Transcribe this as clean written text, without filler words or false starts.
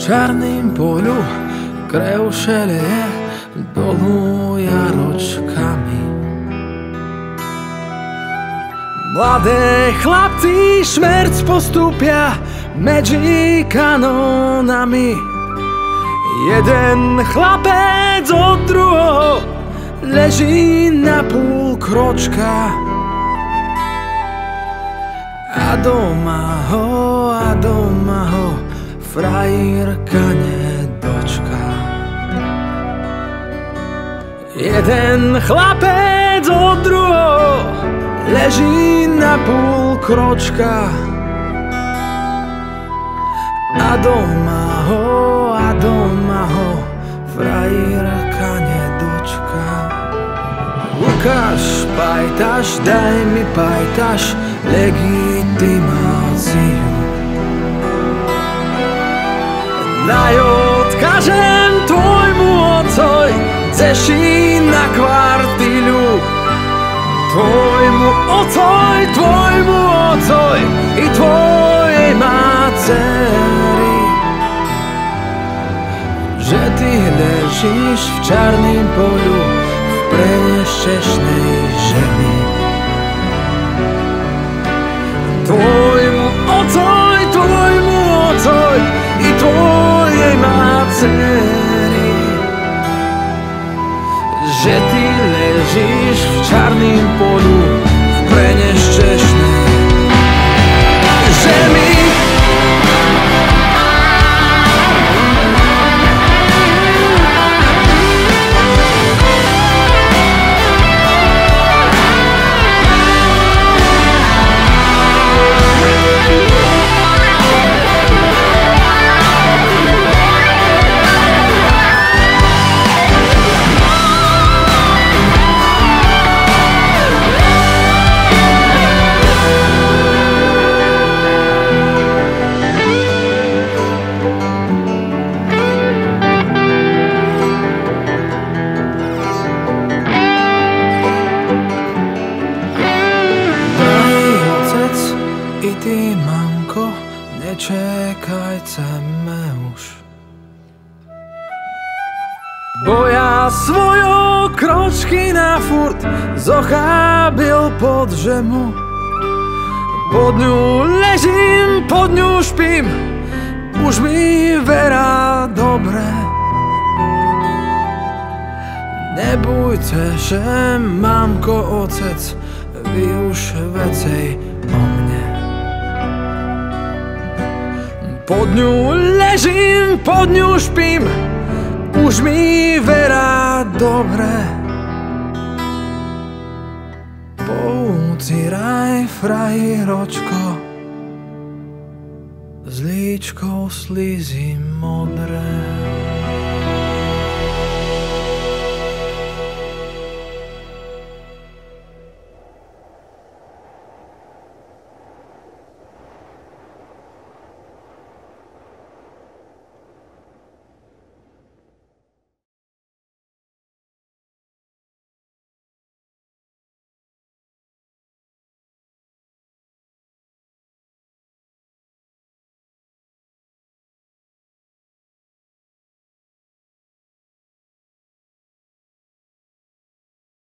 čarným poľu krev šelie dolu jaročkami. Mladé chlapci šmerc postúpia medzi kanónami. Jeden chlapec od druhého leží na púl kročka. A doma ho frajerka nedočká. Jeden chlapec od druhého leží na púl kročka. A doma ho frajerka nedočká. Lukáš Pajtaš, daj mi Pajtaš legitimáciu. Daj odkažem tvojmu otcoj ceší na kvartilu. Tvojmu otcoj i tvojej máceri. Že ty ležíš v čarným poľu v prenešťastnej ženy. Tvojmu otcoj i tvojej máceri. Že ty ležíš v čarným poľu v prenešťastnej ženy. I ty, mamko, nečekaj, chceme už. Bo ja svojo kročky na furt zochábil pod žemu. Pod ňu ležím, pod ňu špím, už mi verá dobre. Nebojte, že mamko, otec, vy už vecej o mne. Pod ňu ležím, pod ňu špím, už mi verá dobre. Poucíraj, frajeročko, s líčkou slízy modré.